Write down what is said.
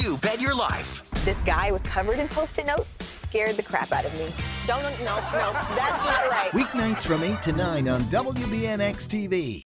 You Bet Your Life. This guy was covered in Post-it notes. Scared the crap out of me. No, that's not right. Weeknights from 8 to 9 on WBNX-TV.